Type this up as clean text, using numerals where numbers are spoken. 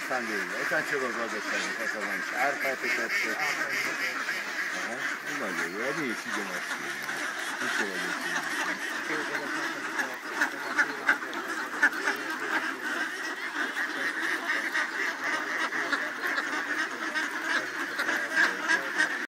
aztán végül. Aztán csak az gazdaságnak akarom is árpát-etettet. Aha, nagyon jó, mi is ugyanazt. Mikor vagyok